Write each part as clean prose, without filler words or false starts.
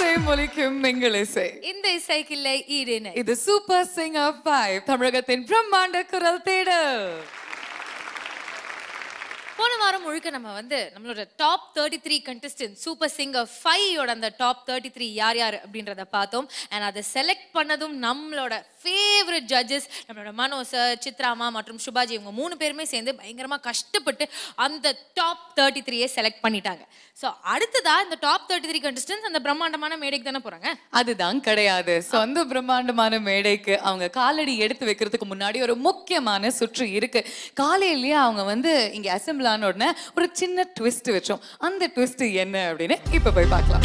மொழிக்கும் எங்கள் இசை. இந்த இசைக்கில்லை ஈடுன. இது சூப்பர் சிங்கர் 5 தமிழகத்தின் பிரம்மாண்ட குரல் தேடல். போன வாரம் முழுக்க நம்ம நம்மளோட டாப் 33 கண்டெஸ்டன்ட் சூப்பர் சிங்கர் 5 அந்த டாப் 33 யார் யார் அப்படின்றத பார்த்தோம். அண்ட் அதை செலக்ட் பண்ணதும் நம்மளோட ஃபேவரட் ஜட்ஜஸ் நம்மளோட மனோ சார், சித்ராமா மற்றும் சுபாஜி இவங்க 3 பேருமே சேர்ந்து பயங்கரமாக கஷ்டப்பட்டு அந்த டாப் 33 செலக்ட் பண்ணிட்டாங்க. ஸோ அடுத்ததா இந்த டாப் 33 கண்டெஸ்டன்ஸ் அந்த பிரம்மாண்டமான மேடைக்கு தானே போறாங்க. அதுதான் கிடையாது. ஸோ அந்த பிரம்மாண்டமான மேடைக்கு அவங்க காலடி எடுத்து வைக்கிறதுக்கு முன்னாடி ஒரு முக்கியமான சுற்று இருக்கு. காலையிலேயே அவங்க இங்க அசம்பிள் ஆன உடனே ஒரு சின்ன ட்விஸ்ட் வச்சோம். அந்த ட்விஸ்ட் என்ன அப்படின்னு இப்ப போய் பார்க்கலாம்.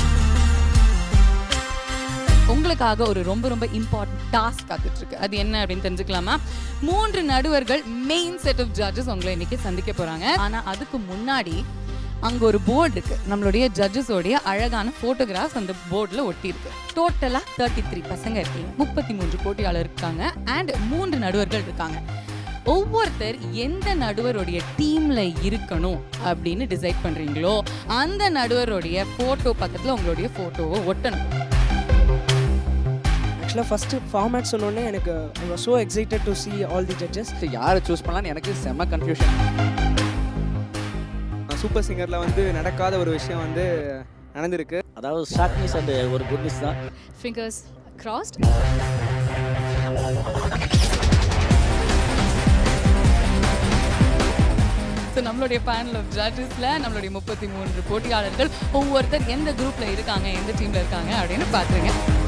உங்களுக்காக ஒரு ரொம்ப ரொம்ப இம்பார்ட்டன்ட் டாஸ்க் காத்துட்டு இருக்கு. அது என்ன அப்படின்னு தெரிஞ்சுக்கலாமா? 3 நடுவர்கள் மெயின் செட் ஆஃப் ஜட்ஜஸ் உங்களை இன்னைக்கு சந்திக்க போறாங்க. ஆனா அதுக்கு முன்னாடி அங்க ஒரு போர்டு இருக்கு. நம்மளுடைய ஜட்ஜஸோடைய அழகான போட்டோகிராஃப்ஸ் அந்த போர்டுல ஒட்டி இருக்கு. டோட்டலா 33 பசங்க இருக்கீங்க, 33 போட்டியாளர் இருக்காங்க அண்ட் 3 நடுவர்கள் இருக்காங்க. ஒவ்வொருத்தர் எந்த நடுவருடைய டீம்ல இருக்கணும் அப்படின்னு டிசைட் பண்றீங்களோ அந்த நடுவருடைய போட்டோ பக்கத்துல உங்களுடைய போட்டோவை ஒட்டணும். ஆக்சுவலாக ஃபஸ்ட்டு ஃபார்மேட் சொன்னோடனே எனக்கு I was so excited to see all the judges. யாரை சூஸ் பண்ணலான்னு எனக்கு செம்ம கன்ஃபியூஷன். சூப்பர் சிங்கரில் நடக்காத ஒரு விஷயம் நடந்திருக்கு. அதாவது ஷார்ட்னஸ் அண்ட் ஒரு குட்னஸ் தான். Fingers crossed. ஸோ நம்மளுடைய பேனல் ஆஃப் ஜட்ஜஸ்ல நம்மளுடைய 33 போட்டியாளர்கள் ஒவ்வொருத்தர் எந்த குரூப்ல இருக்காங்க, எந்த டீம்ல இருக்காங்க அப்படின்னு பாத்துருங்க.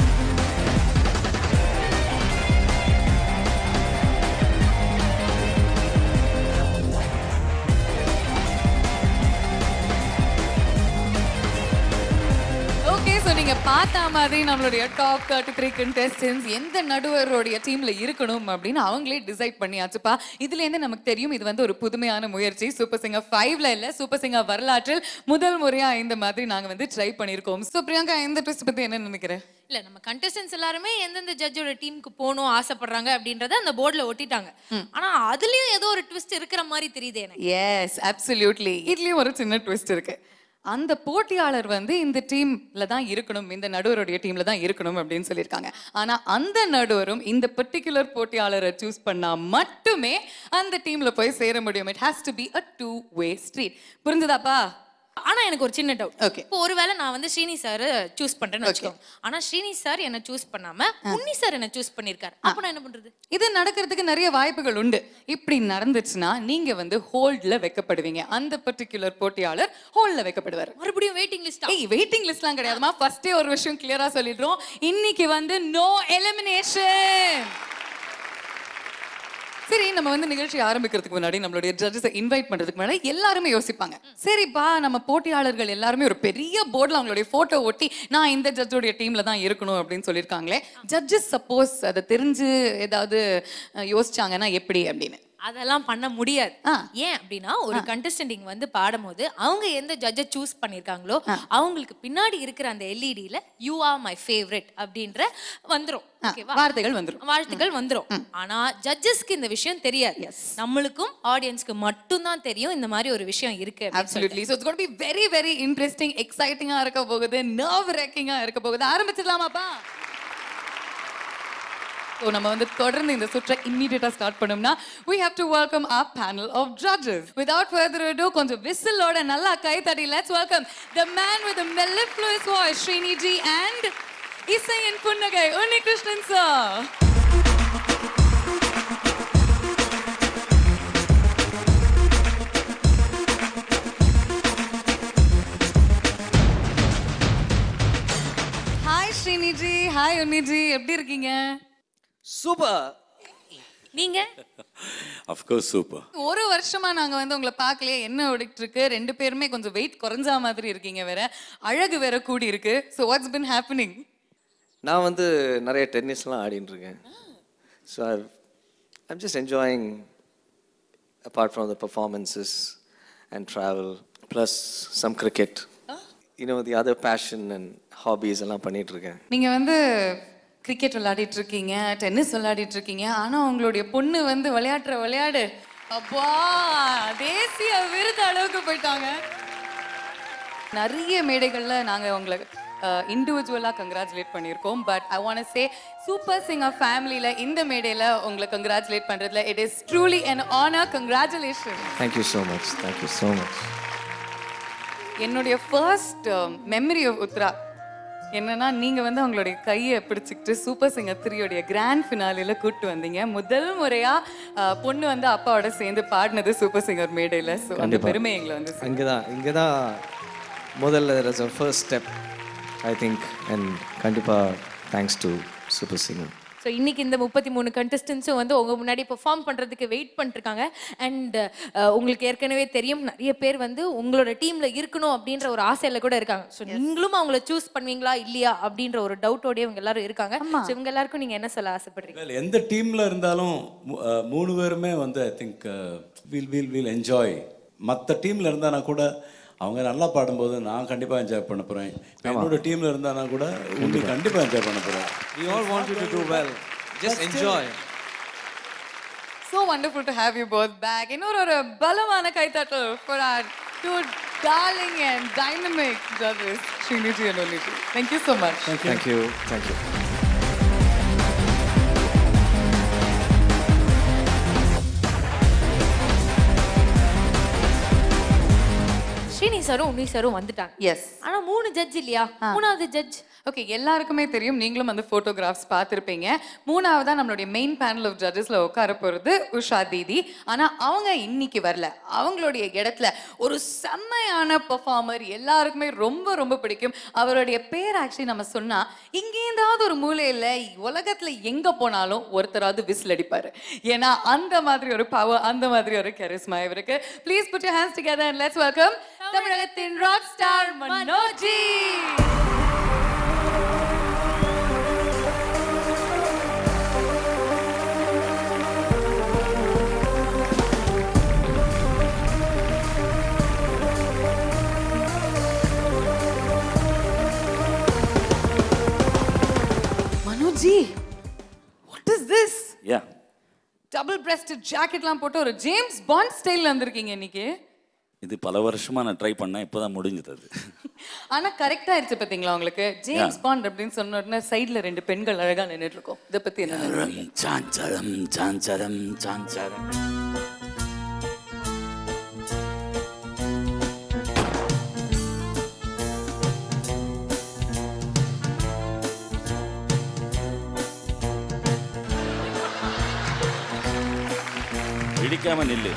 நீங்க பார்த்த மாதிரி நம்மளுடைய டாப் 33 கண்டெஸ்டன்ஸ் எந்த நடுவருடைய டீம்ல இருக்கணும் அப்படின்னு அவங்களே டிசைட் பண்ணியாச்சுப்பா. இதுல இருந்து நமக்கு தெரியும் இது ஒரு புதுமையான முயற்சி. சூப்பர் சிங்கர் 5ல இல்ல, சூப்பர் சிங்கர் வரலாற்றில் முதல் முறையா இந்த மாதிரி நாங்க ட்ரை பண்ணிருக்கோம். சோ பிரியங்கா, இந்த ட்விஸ்ட் பத்தி என்ன நினைக்கிறேன்? இல்ல, நம்ம கண்டெஸ்டன்ஸ் எல்லாருமே எந்தெந்த ஜட்ஜோட டீமுக்கு போகணும் ஆசைப்படுறாங்க அப்படின்றத அந்த போர்டுல ஒட்டிட்டாங்க. ஆனா அதுலயும் ஏதோ ஒரு ட்விஸ்ட் இருக்கிற மாதிரி தெரியுது எனக்கு. Yes, absolutely. இதுலயும் ஒரு சின்ன ட்விஸ்ட் இருக்கு. அந்த போட்டியாளர் இந்த டீம்ல தான் இருக்கணும், இந்த நடுவருடைய டீம்ல தான் இருக்கணும் அப்படின்னு சொல்லியிருக்காங்க. ஆனா அந்த நடுவரும் இந்த பர்டிகுலர் போட்டியாளரை சூஸ் பண்ணா மட்டுமே அந்த டீம்ல போய் சேர முடியும். It has to be a two-way street. புரிஞ்சுதாப்பா? ஆனா எனக்கு ஒரு சின்ன டவுட். ஓகே, இப்போ ஒருவேளை நான் ஸ்ரீனி சார் சூஸ் பண்றேன்னு வச்சுக்கோங்க. ஆனா ஸ்ரீனி சார் என்ன சூஸ் பண்ணாம உன்னி சார் என்ன சூஸ் பண்ணிருக்காரு. அப்ப நான் என்ன பண்றது? இது நடக்கிறதுக்கு நிறைய வாய்ப்புகள் உண்டு. இப்படி நடந்துச்சுன்னா நீங்க ஹோல்ட்ல வைக்கப்படுவீங்க. அந்த பர்டிகுலர் போட்டியாளர் ஹோல்ட்ல வைக்கப்படுவார். மறுபடியும் வெயிட்டிங் லிஸ்ட். வெயிட்டிங் லிஸ்ட்லாம் கிடையாதுமா. ஃபர்ஸ்டே ஒரு விஷயம் கிளியரா சொல்லிடுறோம். இன்னைக்கு நோ எலிமினேஷன். சரி, நம்ம நிகழ்ச்சி ஆரம்பிக்கிறதுக்கு முன்னாடி நம்மளுடைய ஜட்ஜஸை இன்வைட் பண்றதுக்கு முன்னாடி எல்லாருமே யோசிப்பாங்க, சரிப்பா நம்ம போட்டியாளர்கள் எல்லாருமே ஒரு பெரிய போர்டில் அவங்களுடைய போட்டோ ஒட்டி நான் இந்த ஜட்ஜோடைய டீம்ல தான் இருக்கணும் அப்படின்னு சொல்லியிருக்காங்களே. ஜட்ஜஸ் சப்போஸ் அதை தெரிஞ்சு ஏதாவது யோசிச்சாங்கன்னா எப்படி அப்படின்னு? அதெல்லாம் பண்ண முடியாது. ஏன் அப்படின்னா ஒரு கண்டெஸ்டன்ட் இங்க பாடும்போது அவங்க எந்த ஜட்ஜை சூஸ் பண்ணிருக்காங்களோ அவங்களுக்கு பின்னாடி இருக்கிற அந்த எல்இடியில யூ ஆர் மை ஃபேவரட் அப்படின்ற வந்துரும். வாழ்த்துக்கள் வந்துரும். ஆனா ஜட்ஜஸ்க்கு இந்த விஷயம் தெரியாது. நம்மளுக்கும் ஆடியன்ஸ்க்கு மட்டும் தான் தெரியும் இந்த மாதிரி ஒரு விஷயம் இருக்கு. Absolutely. So it's going to be very very interesting, exciting-ஆ இருக்க போகுது, nerve wracking-ஆ இருக்க போகுது. ஆரம்பிச்சிடலாமாப்பா? So நம்ம தொடர்ந்து இந்த சுற்றை இமிடியேட்டா ஸ்டார்ட் பண்ணோம்னா we have to welcome our panel of judges. Without further ado, கொஞ்சம் விசிலோட நல்லா கை தட்டி let's welcome the man with the mellifluous voice, Srini Ji, and இசையின் புன்னகை, Unnikrishnan sir. Hi Srini Ji, hi Unni Ji, எப்படி இருக்கீங்க? சூப்பர். நீங்க? Of course super. ஒரு வருஷமா நாங்க உங்களை பார்க்கலையே, என்ன ஓடிட்டு இருக்கு? 2 பேருமே கொஞ்சம் வெயிட் குறைஞ்சா மாதிரி இருக்கீங்க, வேற அழகு வேற கூடி இருக்கு. So what's been happening? நான் நிறைய டென்னிஸ்லாம் ஆடிட்டு இருக்கேன். So I'm just enjoying, apart from the performances and travel, plus some cricket. The other passion and hobbies எல்லாம் பண்ணிட்டு இருக்கேன். நீங்க கிரிக்கெட் விளையாடிட்டு இருக்கீங்க, டென்னிஸ் விளையாடிட்டு இருக்கீங்க. ஆனா உங்களுடைய பொண்ணு விளையாடுற விளையாடு அப்பா தேசிய விருது அளவுக்கு போயிட்டாங்க. நிறைய மேடைகள்ல நாங்க உங்களை இண்டிவிஜுவலாக கங்க்ராச்சுலேட் பண்ணியிருக்கோம். But I want say super singer ஃபேமிலியில் இந்த மேடையில் உங்களை கங்க்ராச்சுலேட் பண்ணுறதுல it is truly an honor. Congratulations. Thank you so much. Thank you so much. என்னுடைய ஃபர்ஸ்ட் மெமரி ஆஃப் உத்ரா என்னன்னா, நீங்கள் வந்து அவங்களுடைய கையை பிடிச்சிக்கிட்டு சூப்பர் சிங்கர் 3 கிராண்ட் ஃபினாலியில் கூப்பிட்டு வந்தீங்க. முதல் முறையாக பொண்ணு வந்து அப்பாவோட சேர்ந்து பாடினது சூப்பர் சிங்கர் மேடையில். ஸோ அந்த பெருமை எங்களை வந்து இங்கே தான் முதல்ல there is a first step I think, and கண்டிப்பாக thanks to super singer. So இன்னைக்கு இந்த 33 கண்டஸ்டன்ஸும் வந்து உங்க முன்னாடி பெர்ஃபார்ம் பண்றதுக்கு வெயிட் பண்ணிருக்காங்க. அண்ட் உங்களுக்கு ஏற்கனவே தெரியும், நிறைய பேர் வந்து உங்களோட டீம்ல இருக்கணும் அப்படின்ற ஒரு ஆசையில கூட இருக்காங்க. ஸோ நீங்களும் அவங்கள சூஸ் பண்ணுவீங்களா இல்லையா அப்படின்ற ஒரு டவுட்டோடய இவங்க எல்லாரும் இருக்காங்க. ஸோ இவங்க எல்லாருக்கும் நீங்க என்ன சொல்ல ஆசைப்படுறீங்க? எந்த டீம்ல இருந்தாலும் 3 பேருமே வந்து ஐ திங்க் வில் என்ஜாய். மற்ற டீம்ல இருந்தானா கூட அவங்க நல்லா பாடும்போது நான் கண்டிப்பாக என்ஜாய் பண்ண போகிறேன். என்னோட டீமில் இருந்தானா கூட உங்களுக்கு கண்டிப்பாக என்ஜாய் பண்ண போகிறேன். We all want you to do well. Just enjoy. So wonderful to have you both back. இன்னொரு பலமான கைத்தட்டல் for our two darling and dynamic judges, Sriniji and Oniti. Thank you so much. Thank you. Thank you. Srini சாரும் உன்னி சாரும் வந்துட்டாங்க. S. ஆனா 3 judge இல்லையா? 3வது judge okay, எல்லாருக்குமே தெரியும், நீங்களும் வந்து ஃபோட்டோகிராஃப்ஸ் பார்த்துருப்பீங்க. 3ஆவதா நம்மளுடைய மெயின் பேனல் ஆஃப் ஜட்ஜஸில் உட்கார போகிறது உஷா தீதி. ஆனால் அவங்க இன்னைக்கு வரல. அவங்களுடைய இடத்துல ஒரு செம்மையான பெர்ஃபார்மர், எல்லாருக்குமே ரொம்ப ரொம்ப பிடிக்கும். அவருடைய பேர் ஆக்சுவலி நம்ம சொன்னால் இங்கேருந்தாவது ஒரு மூலையில் உலகத்தில் எங்கே போனாலும் ஒருத்தராவது விசில் அடிப்பார். ஏன்னா அந்த மாதிரி ஒரு பவர், அந்த மாதிரி ஒரு கரிஸ்மா இவருக்கு. Please put your hands together and let's welcome தமிழகத்தின் rock star Manoji. Manoji, what is this? Yeah. Double breasted ஜாக்கெட்லாம் போட்டு ஒரு ஜேம்ஸ் பாண்ட் ஸ்டைல்ல வந்திருக்கீங்க இன்னைக்கு. இது பல வருஷமா நான் ட்ரை பண்ணேன், இப்போதான் முடிஞ்சது அது. ஆனா கரெக்டா ஆயிடுச்சு பாத்தீங்களா உங்களுக்கு? ஜேம்ஸ் பாண்ட் அப்படின்னு சொன்ன உடனே சைடுல 2 பெண்கள் அழகா நின்னுட்டு இருக்கோம். இத பத்தி என்ன நினைக்கிறீங்க? சாஞ்சரம் சாஞ்சரம் சாஞ்சரம். பிடிக்காம நில்லு.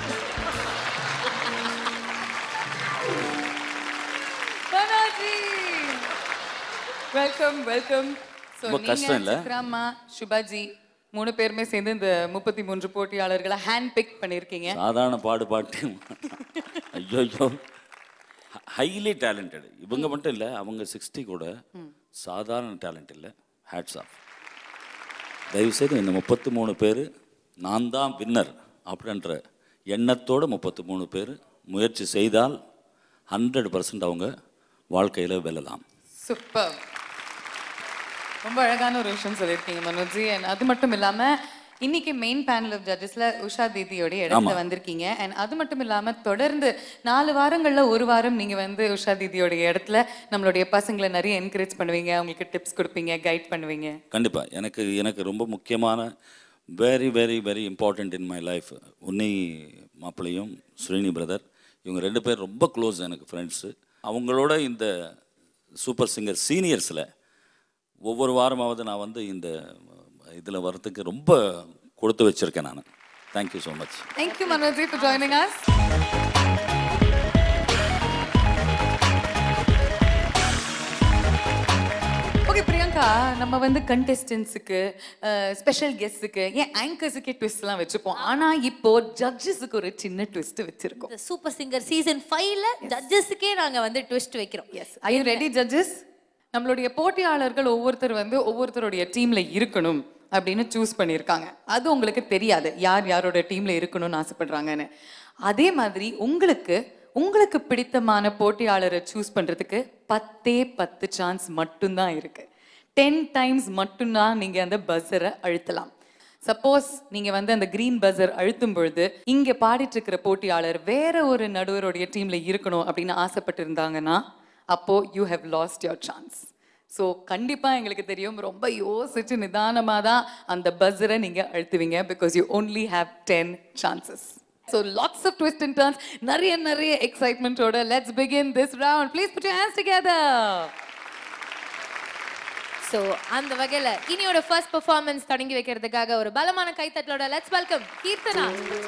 Manoji, welcome welcome. ரொம்ப கஷ்டம் இல்ல? சித்ராமா, சுபாஜி 3 பேருமே சேர்ந்து இந்த 33 போட்டியாளர்களை ஹேண்ட் பிக் பண்ணிருக்கீங்க. சாதாரண பாட்டு ஐயோ, ஹைலி டேலண்டட். இவங்க மட்டும் இல்லை, அவங்க 60 கூட சாதாரண டேலண்ட் இல்லை. Hats off. தயவுசெய்து இந்த 33 பேர் நான் தான் வின்னர் அப்படின்ற எண்ணத்தோடு 33 பேர் முயற்சி செய்தால் 100% அவங்க வாழ்க்கையில் வெல்லலாம். சூப்பர். ரொம்ப அழகான ஒரு விஷயம் சொல்லியிருக்கீங்க மனோஜி. அண்ட் அது மட்டும் இல்லாமல் இன்னைக்கு மெயின் பேனல் ஆஃப் ஜட்ஜஸில் உஷா தீதியோட இடத்துல வந்திருக்கீங்க. அண்ட் அது மட்டும் இல்லாமல் தொடர்ந்து 4 வாரங்களில் ஒரு வாரம் நீங்கள் வந்து உஷா தீதியோடைய இடத்துல நம்மளுடைய பசங்களை நிறைய என்கரேஜ் பண்ணுவீங்க, அவங்களுக்கு டிப்ஸ் கொடுப்பீங்க, கைட் பண்ணுவீங்க. கண்டிப்பாக எனக்கு ரொம்ப முக்கியமான very very very important in my life Unni மாப்பிள்ளையும் ஸ்ரீனி பிரதர், இவங்க 2 பேர் ரொம்ப க்ளோஸ் எனக்கு ஃப்ரெண்ட்ஸு. அவங்களோட இந்த சூப்பர் சிங்கர் சீனியர்ஸில் ஒவ்வொரு வாரமாவது நான் வந்து இந்த இதில் வர்றதுக்கு ரொம்ப கொடுத்து வச்சுருக்கேன் நான். Thank you so much. Thank you Manoji for joining us. Okay Priyanka, நம்ம வந்து கண்டெஸ்டன்ஸுக்கு, ஸ்பெஷல் கெஸ்ட்டுக்கு, ஏன் ஆங்கர்ஸுக்கே ட்விஸ்ட்லாம் வச்சுப்போம். ஆனால் இப்போ ஜட்ஜஸுக்கு ஒரு சின்ன ட்விஸ்ட் வச்சிருக்கோம். சூப்பர் சிங்கர் சீசன் 5ல ஜட்ஜஸுக்கே நாங்க வந்து ட்விஸ்ட் வைக்கிறோம். Yes, I you ready judges? நம்மளுடைய போட்டியாளர்கள் ஒவ்வொருத்தருடைய டீம்ல இருக்கணும் அப்படின்னு சூஸ் பண்ணியிருக்காங்க. அது உங்களுக்கு தெரியாது யார் யாரோட டீம்ல இருக்கணும்னு ஆசைப்படுறாங்கன்னு. அதே மாதிரி உங்களுக்கு பிடித்தமான போட்டியாளரை சூஸ் பண்றதுக்கு 10 சான்ஸ் மட்டும்தான் இருக்கு. 10 டைம்ஸ் மட்டும்தான் நீங்க அந்த பஸ்ஸரை அழுத்தலாம். சப்போஸ் நீங்க வந்து அந்த கிரீன் பஸர் அழுத்தும் பொழுது இங்க பாடிட்டு இருக்கிற போட்டியாளர் வேற ஒரு நடுவருடைய டீம்ல இருக்கணும் அப்படின்னு ஆசைப்பட்டு இருந்தாங்கன்னா அப்போ you have lost your chance. So கண்டிப்பாக எங்களுக்கு தெரியும் ரொம்ப யோசிச்சு நிதானமாக தான் அந்த பஸ்ஸரை நீங்கள் அழுத்துவீங்க because you only have 10 chances. So lots of twists and turns, நிறைய எக்ஸைட்மெண்ட்டோட let's begin this round. Please put your hands together. So அந்த வகையில் இனியோட ஃபர்ஸ்ட் பெர்ஃபார்மன்ஸ் தொடங்கி வைக்கிறதுக்காக ஒரு பலமான கைத்தட்டலோட let's welcome Keerthana.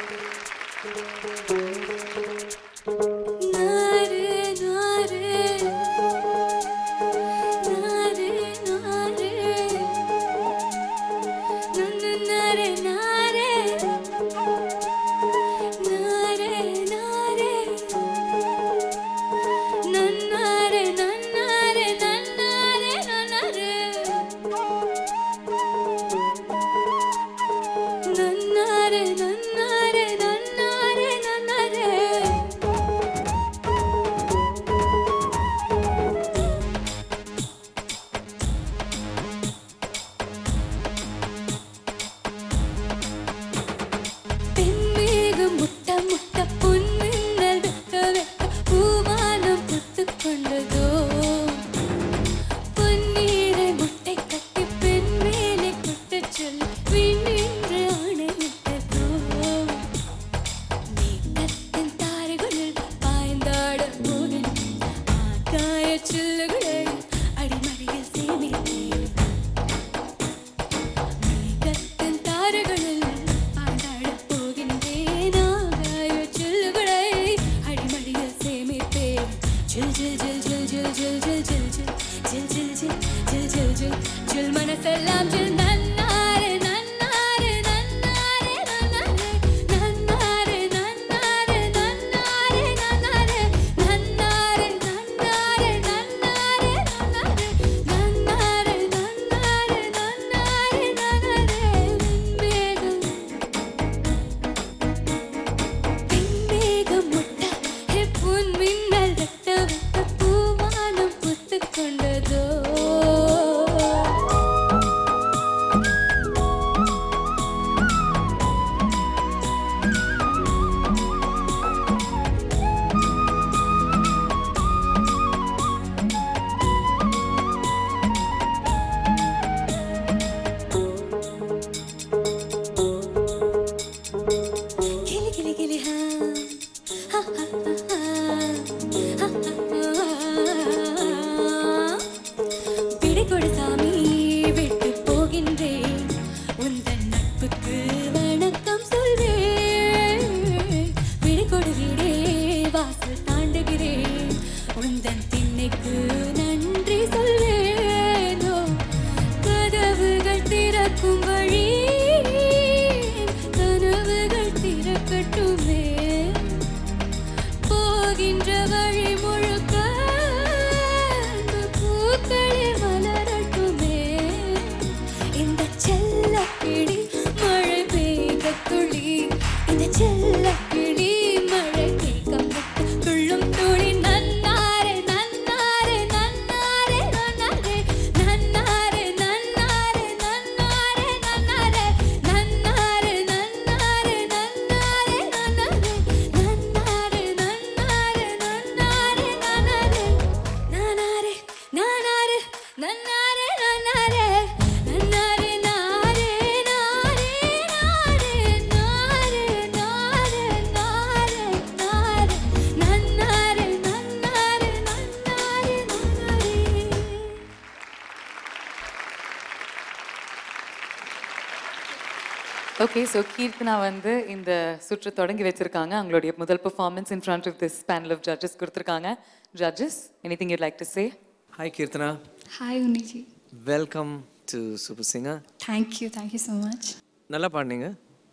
Okay, so Keerthana வந்து இந்த சுற்று தொடங்கி வச்சிருக்காங்க. அவங்களுடைய முதல் performance in front of this panel of judges கொடுத்துருக்காங்க. Judges, anything you'd like to say? Hi Keerthana. Hi Unniji. Welcome to super singer. Thank you so much. நல்லா பாடினீங்க.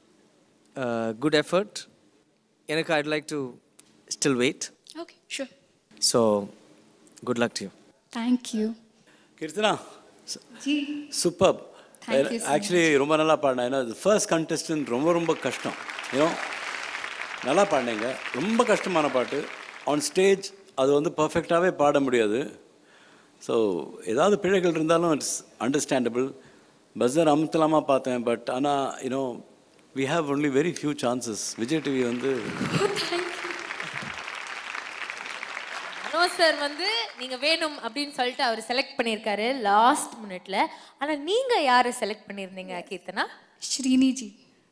Good effort. எனக்கு I'd like to still wait. Okay, sure. So good luck to you. Thank you. Keerthana, ji super. Thank you so actually ரொம்ப நல்லா பாடினேன். ஏன்னா first contestant ரொம்ப கஷ்டம். ஏன்னோ நல்லா பாடினீங்க. ரொம்ப கஷ்டமான பாட்டு. ஆன் ஸ்டேஜ் அது வந்து பர்ஃபெக்டாகவே பாட முடியாது. ஸோ ஏதாவது பிழைகள் இருந்தாலும் இட்ஸ் அண்டர்ஸ்டாண்டபிள். பஸ்ஸர் அமுத்தலாமா பார்த்தேன். பட் ஆனால் you know we have only very few chances. Vijay TV வந்து சார் வந்து நீங்க வேணும் அப்படின்னு சொல்லிட்டு அவர் செலக்ட் பண்ணியிருக்காரு லாஸ்ட் மினிட்ல. ஆனா நீங்க யாரை செலக்ட் பண்ணியிருந்தீங்க கீர்த்தனா? Srini ji.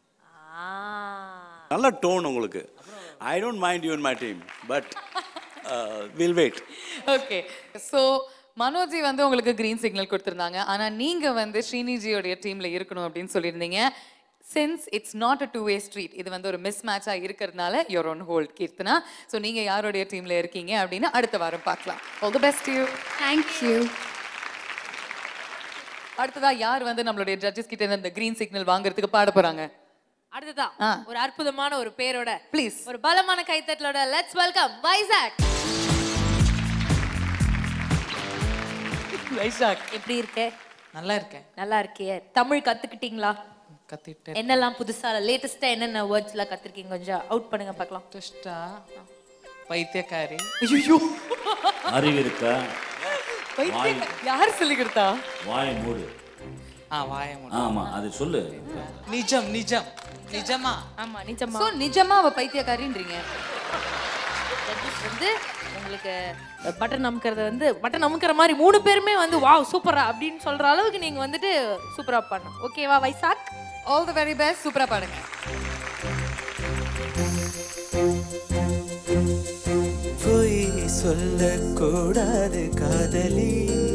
நல்ல டோன் உங்களுக்கு. I don't mind you in my team but will wait. Okay, so Manoji வந்து உங்களுக்கு கிரீன் சிக்னல் கொடுத்துருந்தாங்க. ஆனா நீங்க வந்து ஸ்ரீனிஜியோடைய டீம்ல இருக்கணும் அப்படின்னு சொல்லியிருந்தீங்க. Since it's not a 2-way street, இது வந்து ஒரு மிஸ் மேட்சா இருக்கிறதுனால you're on hold Keerthana. So நீங்க யாருடைய டீம்ல இருக்கீங்க அப்படின்னு அடுத்த வாரம் பார்க்கலாம். All the best you. Thank you. அடுத்ததா யார் வந்து நம்மளுடைய ஜட்ஜஸ் கிட்ட இருந்து இந்த கிரீன் சிக்னல் வாங்குறதுக்கு பாட போறாங்க? அடுத்ததா ஒரு அற்புதமான ஒரு பேரோட ப்ளீஸ் ஒரு பலமான கைத்தட்டலோட லெட்ஸ் வெல்கம் வைசாக். வைசாக் எப்படி இருக்கே? நல்லா இருக்கேன். நல்லா இருக்கியே. தமிழ் கத்துக்கிட்டீங்களா? கத்திட்டேன். என்னெல்லாம் புதுசா லேட்டஸ்டா என்னென்ன வேர்ட்ஸ்லாம் கத்துருக்கீங்க? கொஞ்சம் அவுட் பண்ணுங்க பார்க்கலாம். துஷ்டா, பைத்தியக்காரி. ஐயோ, அறிவு இருக்கா? யார் சொல்லி கொடுத்தா? வாய் மூடு. வாய மூடு. ஆமா, அது சொல்லு. நிஜம் நிஜம் நிஜமா. ஆமா நிஜமா. சோ நிஜமா அவ பைத்தியக்காரின்றீங்க. ஜட்ஜஸ் வந்து உங்களுக்கு பட்டன் அமுக்கிறத வந்து பட்டன் அமுக்கிற மாதிரி 3 பேருமே வந்து வாவ் சூப்பரா அப்படின்னு சொல்ற அளவுக்கு நீங்க வந்துட்டு சூப்பரா பண்ணணும். ஓகேவா Vaisakh? All the very best. சூப்பரா பாடுங்க. பொய் சொல்லக்கூடாது காதலி,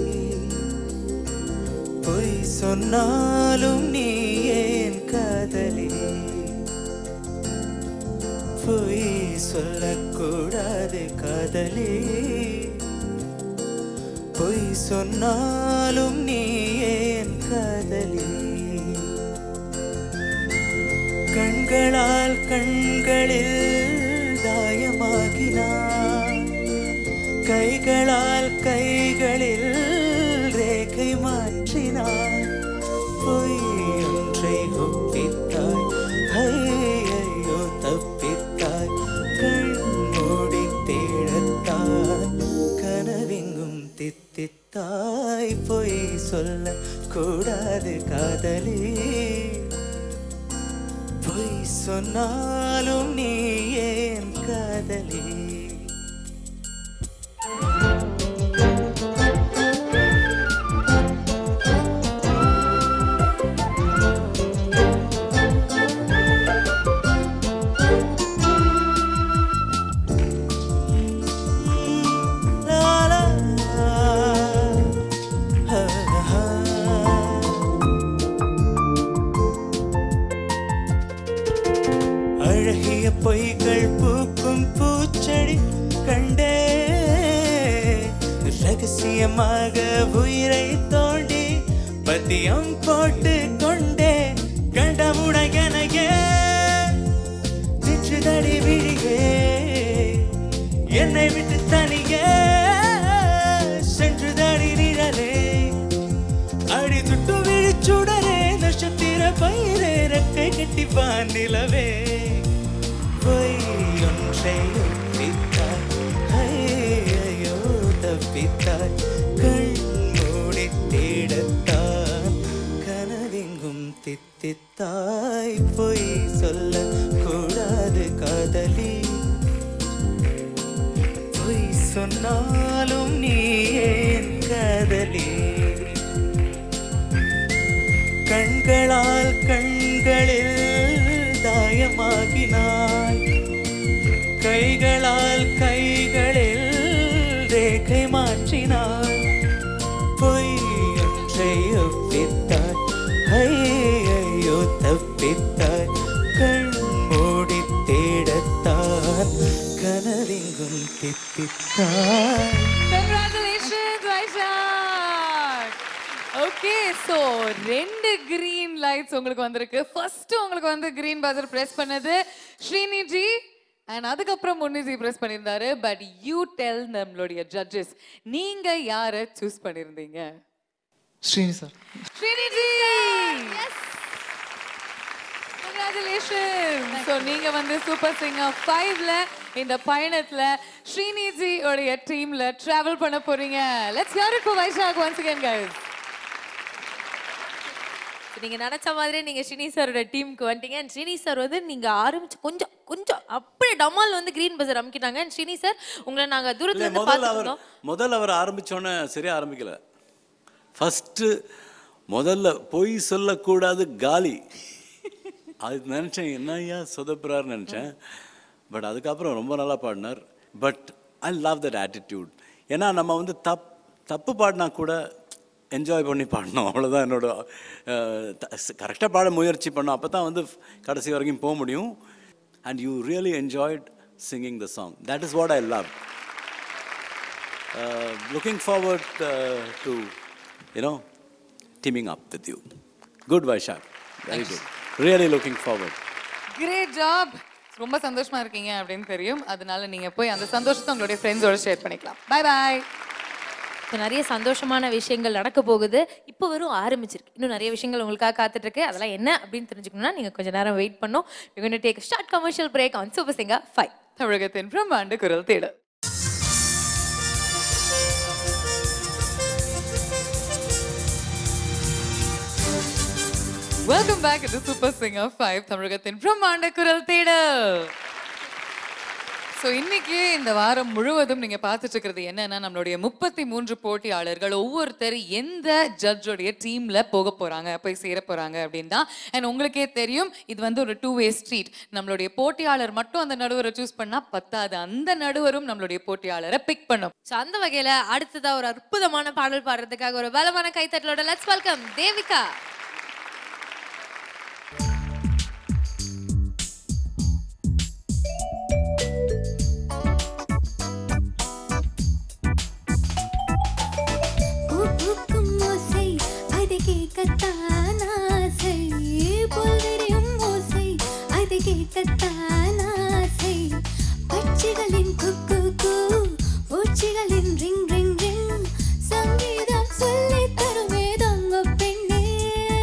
பொய் சொன்னாலும் நீ ஏன் காதலி, பொய் சொல்லக்கூடாது காதலி, பொய் சொன்னாலும் நீ ஏன் காதலி, கண்களால் கண்களில் தாயமாகினான், கைகளால் கைகளில் ரேகை மாற்றினான், பொய் ஒன்றை ஒப்பித்தாய், ஐயோ தப்பித்தாய், கண் மூடி தேடத்தாய், கனவெங்கும் தித்தித்தாய், பொய் சொல்ல கூடாது காதலி, பொய் சொன்னாலும் நீ ஏன் காதலி. அழகிய பொய்கள் பூக்கும் பூச்செடி கண்டே, ரகசியமாக உயிரை தோண்டி பத்தியம் போட்டு கொண்டே, கண்டவுடையனையே திற்றுதடி விழியே, என்னை விட்டு தனியே சென்றுதடி நிழலே, அடி துட்டு விழிச்சுடரே, நட்சத்திர பயிரே, ரெக்கை கட்டி வானிலவே, பொய் ஒன்றை ஒப்பித்தாய், ஐயோ தப்பித்தாய், கண் மூடி தேடத்தான், கனவெங்கும் தித்தித்தாய், பொய் சொல்ல கூடாது காதலி, பொய் சொன்னாலும் நீ ஏன் காதலி, கண்களால் கண்களில் தாயமாகினாய், கைகளால் கைகளில் ரேகை மாற்றினாய், பொய் ஒன்றை ஒப்பித்தாய், ஐயோ தப்பித்தாய், கண் மூடி தேடத்தான், கனவெங்கும் தித்தித்தாய். Congratulations Vaisakh. Okay, so 2 green lights உங்களுக்கு வந்திருக்கு. ஃபர்ஸ்ட் உங்களுக்கு வந்து கிரீன் பஜர் பிரஸ் பண்ணது ஸ்ரீனிஜி, அண்ட் அதுக்கப்புறம் முன்னிஜி பிரஸ் பண்ணியிருந்தாரு. பட் யூ டெல் நம்மளுடைய ஜட்ஜஸ், நீங்க யாரை சூஸ் பண்ணியிருந்தீங்க? Srini sir. Sriniji, congratulations. So நீங்க வந்து சூப்பர் சிங்கர் 5ல இந்த பயணத்துல ஸ்ரீனிஜி உடைய டீம்ல டிராவல் பண்ண போறீங்க. Let's hear it for Vaisakh once again guys. நீங்க நினைச்ச மாதிரியே நீங்க ஸ்ரீனி சாரோட டீமுக்கு வந்துட்டீங்க. அண்ட் ஸ்ரீனி சார் வந்து நீங்க ஆரம்பிச்சு கொஞ்சம் கொஞ்சம் அப்படியே டமால் வந்து கிரீன் பஸர் அமுக்கிட்டாங்க. அண்ட் ஸ்ரீனி சார் உங்களை நாங்க தூரத்துல இருந்து பார்த்துட்டோம். முதல்ல அவர் ஆரம்பிச்சோன்னே சரியா ஆரம்பிக்கல. ஃபர்ஸ்ட் முதல்ல பொய் சொல்லக்கூடாது காலி அது நினச்சேன், என்னையா சொதப்புறாருன்னு நினச்சேன். பட் அதுக்கப்புறம் ரொம்ப நல்லா பாடினார். But I love that attitude. ஏன்னா நம்ம வந்து தப்பு பாடினா கூட என்ஜாய் பண்ணி பாடணும், அவ்வளோதான் என்னோட. கரெக்டாக பாட முயற்சி பண்ணோம், அப்போ தான் வந்து கடைசி வரைக்கும் போக முடியும். And you really enjoyed singing the song. That is what I love. Looking forward to teaming up with you. Good, Vaishak. Very good. Really looking forward. Great job. ரொம்ப சந்தோஷமா இருக்கீங்க அப்படின்னு தெரியும். அதனால நீங்க போய் அந்த சந்தோஷத்தை உங்களுடைய ஃப்ரெண்ட்ஸோட ஷேர் பண்ணிக்கலாம். Bye bye. இப்போ நிறைய சந்தோஷமான விஷயங்கள் நடக்க போகுது. இப்போ வரும் ஆரம்பிச்சிருக்கு. இன்னும் நிறைய விஷயங்கள் உங்களுக்காக காத்துட்டு இருக்கு. அதெல்லாம் என்ன அப்படின்னு தெரிஞ்சுக்கணும்னா நீங்க கொஞ்ச நேரம் வெயிட் பண்ணணும். We're going to take a short commercial break on Super Singer 5. தமிழகத்தின் பிரம்மாண்ட குரல் தேடல். Welcome back to the Super Singer 5 தமிழகத்தின் பிரம்மாண்ட குரல் தேடல். ஸோ இன்னைக்கு இந்த வாரம் முழுவதும் நீங்க பார்த்துட்டு இருக்கிறது என்னன்னா, நம்மளுடைய 33 போட்டியாளர்கள் ஒவ்வொருத்தர் எந்த ஜட்ஜோடைய டீம்ல போக போறாங்க, போய் சேர போறாங்க அப்படின்னு தான். அண்ட் உங்களுக்கே தெரியும், இது வந்து ஒரு 2-way ஸ்ட்ரீட். நம்மளுடைய போட்டியாளர் மட்டும் அந்த நடுவரை சூஸ் பண்ணா பத்தாது, அந்த நடுவரும் நம்மளுடைய போட்டியாளரை பிக் பண்ணும். ஸோ அந்த வகையில அடுத்ததா ஒரு அற்புதமான பாடல் பாடுறதுக்காக ஒரு பலமான கைத்தட்டலோட லெட்ஸ் வெல்கம் தேவிகா. பட்சிகளின் குக்கு பூச்சிகளின் ரிங் ரிங் ரிங் சங்கீதம் சொல்லி தருமே தங்க பெண்ணே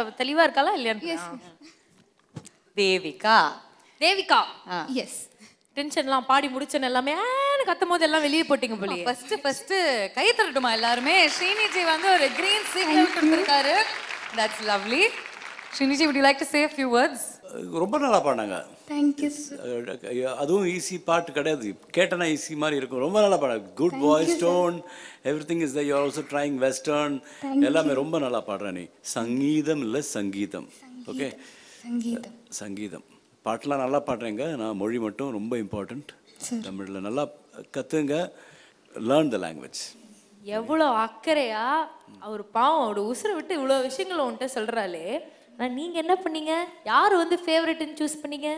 தெளிவா இருக்காளா இல்லையா? தேவிகா. தேவிகா. எஸ். டென்ஷன்லாம் பாடி முடிச்சேன் எல்லாமே கத்தும் போது எல்லாம் வெளியே போட்டீங்க போலியே. ஃபர்ஸ்ட் கை தரட்டுமா எல்லாருமே? ஸ்ரீனிஜி வந்து ஒரு கிரீன் சிக்னல் கொடுத்திருக்காரு. That's lovely. Sriniji, would you like to say a few words? ரொம்ப நல்லா பாடினாங்க. Thank you sir. அதுவும் ஈஸி பாட்டு கிடையாது, கேட்டனா ஈஸி மாதிரி இருக்கும். ரொம்ப நல்லா பாடுறாங்க. Good voice tone, everything is there. You are also trying western, எல்லாமே ரொம்ப நல்லா பாடுற. நீ சங்கீதம் இல்லை சங்கீதம். ஓகே, சங்கீதம். சங்கீதம் பாட்டெலாம் நல்லா பாடுறேங்க. நான் மொழி மட்டும் ரொம்ப இம்பார்ட்டண்ட். தமிழில் நல்லா கற்றுங்க. Learn the language. எவ்வளோ அக்கறையா அவர் பாவம் அவரோட உசுரை விட்டு இவ்வளோ விஷயங்களை உன்கிட்ட சொல்கிறாளே. நான் நீங்கள் என்ன பண்ணீங்க? யார் வந்து ஃபேவரட்னு சூஸ் பண்ணீங்க?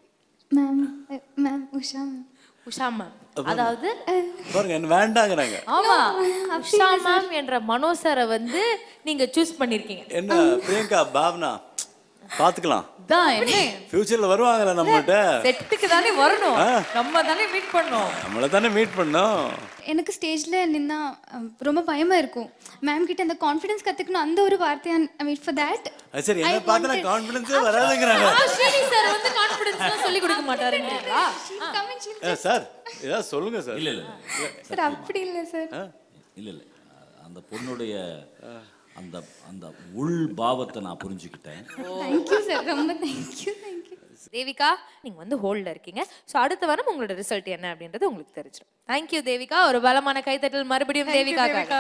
Ma'am Usha ma'am. Usha ma'am. அதாவது பாருங்க, என்ன வேண்டாங்கிறாங்க. ஆமா, உஷா மேம் என்ற மனோசரை வந்து நீங்கள் சூஸ் பண்ணியிருக்கீங்க. என்ன பிரியங்கா, பாவனா பார்த்துக்கலாம். தான் என்ன ஃபியூச்சரில் வருவாங்கல்ல நம்மகிட்ட. செட்டுக்கு தானே வரணும், நம்ம தானே மீட் பண்ணோம். நம்மளை தானே மீட் பண்ணோம். எனக்கு ஸ்டேஜில் நின்னா ரொம்ப பயமாக இருக்கும். மேம் கிட்ட அந்த கான்ஃபிடன்ஸ் கற்றுக்கணும், அந்த ஒரு வார்த்தையா வெயிட் ஃபார் தேட். சரி, என்ன பார்த்தா கான்ஃபிடன்ஸே வராதுங்கிறாங்க. ஸ்ரீனி சார் வந்து கான்ஃபிடன்ஸ்லாம் சொல்லி கொடுக்க மாட்டாருங்களா? சார் ஏதாவது சொல்லுங்க சார். இல்லை இல்லை சார் அப்படி இல்லை சார். இல்லை இல்லை, அந்த பொண்ணுடைய அந்த அந்த உள் பாவத்தை நான் புரிஞ்சுக்கிட்டேன். தேங்க்யூ சார், ரொம்ப தேங்க்யூ. தேவிகா, நீங்க வந்து ஹோல்ட்ல இருக்கீங்க. ஸோ அடுத்த வாரம் உங்களோட ரிசல்ட் என்ன அப்படின்றது உங்களுக்கு தெரிஞ்சிடும். தேங்க்யூ தேவிகா. ஒரு பலமான கைத்தட்டல் மறுபடியும் தேவிகா.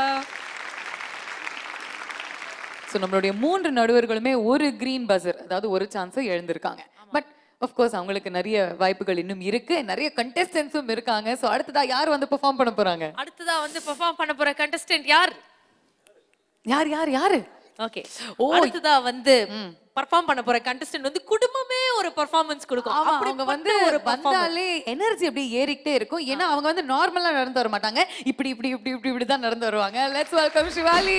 ஸோ நம்மளுடைய 3 நடுவர்களுமே ஒரு கிரீன் பஸர், அதாவது ஒரு சான்ஸை எழுந்திருக்காங்க. பட் ஆஃப்கோர்ஸ் அவங்களுக்கு நிறைய வாய்ப்புகள் இன்னும் இருக்கு, நிறைய கண்டெஸ்டன்ஸும் இருக்காங்க. ஸோ அடுத்ததா யார் வந்து பெர்ஃபார்ம் பண்ண போறாங்க? அடுத்ததா வந்து பெர்ஃபார்ம் பண்ண போற கண்டெஸ்டன்ட் யார்? யாரு? ஓகே, அடுத்ததா வந்து பெர்ஃபார்ம் பண்ண போற கண்டெஸ்டன்ட் வந்து குடும்பமே ஒரு பெர்ஃபார்மன்ஸ் கொடுக்கும். அவங்க வந்து ஒரு வந்தாலே எனர்ஜி அப்படியே ஏறிக்கிட்டே இருக்கும். ஏன்னா அவங்க வந்து நார்மலா நடந்து வர மாட்டாங்க, இப்படி தான் நடந்து வருவாங்க. Let's welcome Shivali.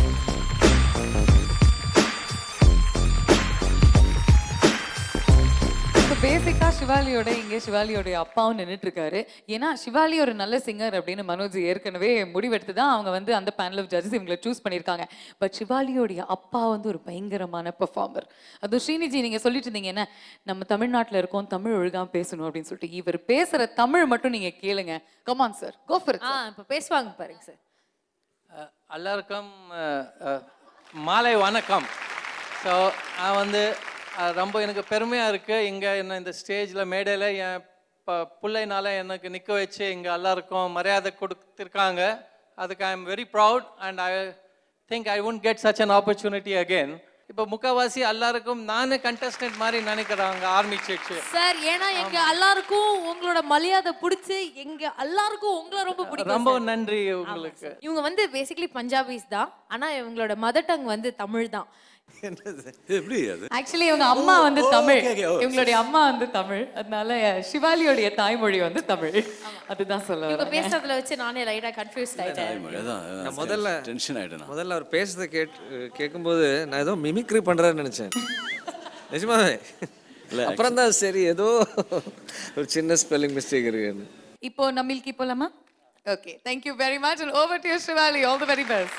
பேசிக்கா சிவாலியோட அப்பாவும் நின்றுட்டு இருக்காரு. ஏன்னா சிவாலி ஒரு நல்ல சிங்கர் அப்படின்னு மனோஜ் ஏற்கனவே முடிவெடுத்து தான் அவங்க வந்து அந்த பேனல் ஆஃப் ஜட்ஜஸ் இவங்களை சூஸ் பண்ணியிருக்காங்க. பட் சிவாலியோடைய அப்பா வந்து ஒரு பயங்கரமான பெர்ஃபார்மர். அதுவும் ஸ்ரீனிஜி, நீங்க சொல்லிட்டு இருந்தீங்க என்ன, நம்ம தமிழ்நாட்டில் இருக்கோம், தமிழ் ஒழுங்காம பேசணும் அப்படின்னு சொல்லிட்டு. இவர் பேசுற தமிழ் மட்டும் நீங்க கேளுங்க. Come on sir, go for it. இப்போ பேசுவாங்க பாருங்க சார். எல்லாருக்கும் மாலை வணக்கம். ஸோ நான் வந்து ரொம்ப எனக்கு பெருமையாக இருக்குது, இங்கே என்ன இந்த ஸ்டேஜில் மேடையில் என் பிள்ளைனால எனக்கு நிற்க வச்சு இங்கே எல்லாருக்கும் மரியாதை கொடுத்துருக்காங்க. அதுக்கு I am very proud and I think I won't get such an opportunity again. இப்போ முக்கால்வாசி எல்லாருக்கும் நானே கண்டஸ்டன்ட் மாதிரி நினைக்கிறாங்க ஆரம்பிச்சிச்சு சார். ஏன்னா எங்க எல்லாருக்கும் உங்களோட மரியாதை பிடிச்சி, எங்க எல்லாருக்கும் உங்களை ரொம்ப பிடிக்கும். ரொம்ப நன்றி உங்களுக்கு. இவங்க வந்து பேசிக்கலி பஞ்சாபிஸ் தான், ஆனா இவங்களோட மதர் டங் வந்து தமிழ் தான். எப்படி அது? ஆக்சுவலி இவங்க அம்மா வந்து தமிழ், இவங்களுடைய அம்மா வந்து தமிழ், அதனால சிவாலியோடைய தாய்மொழி வந்து தமிழ். அதுதான் சொல்ல இவங்க பேசுறதுல வச்சு நானே லைட்டா கன்ஃபியூஸ் ஆயிட்டேன். நான் முதல்ல டென்ஷன் ஆயிட்டேன். முதல்ல அவர் பேசுறதை கேட்கும்போது நான் ஏதோ மிமிக்ரி பண்றாருன்னு நினைச்சேன். நிஜமாவே அப்புறம் தான் சரி ஏதோ ஒரு சின்ன ஸ்பெல்லிங் மிஸ்டேக் இருக்குன்னு. இப்போ நம்மளுக்கு போலாமா? Okay, thank you very much and over to you Shivali. All the very best.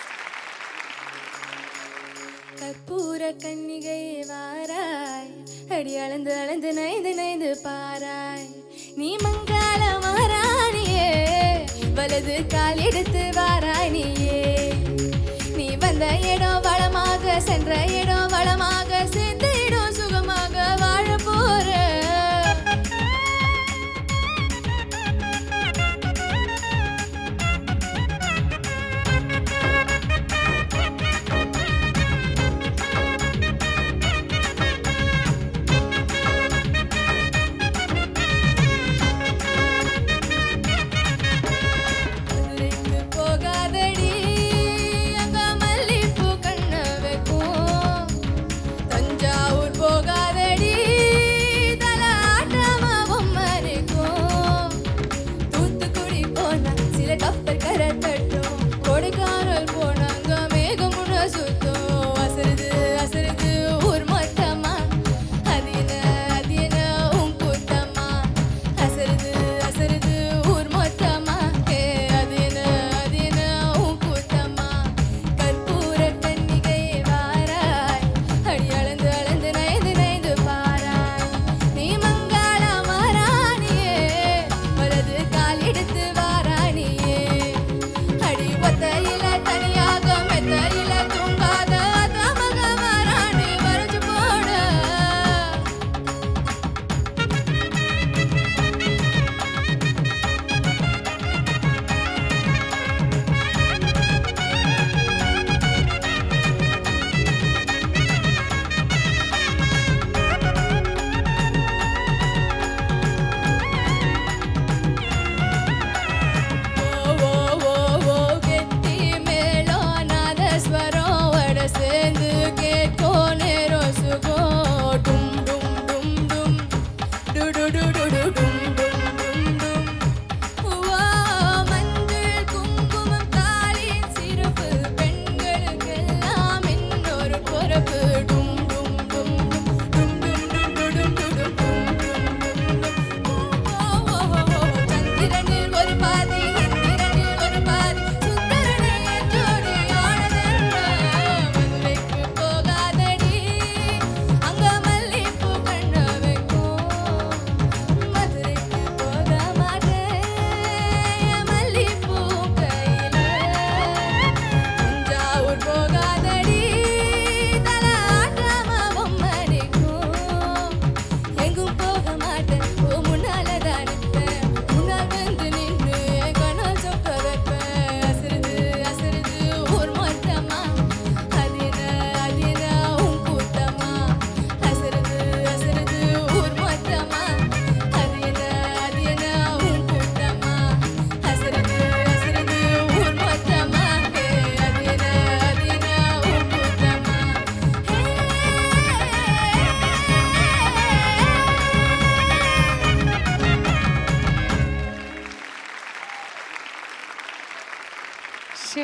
கற்பூர கன்னிகை வாராய், அடி அளந்து அளந்து நைந்து நைந்து பாராய், நீ மங்காள மாறானியே, வலது கால் எடுத்து வாராய் நீயே, நீ வந்த இடம் வளமாக, சென்ற இடம் வளமாக, சேர்ந்த இடம் சுகமாக வாழ போற. போகாதடி அங்க மல்லிப்பூ கண்ண வைக்கும்,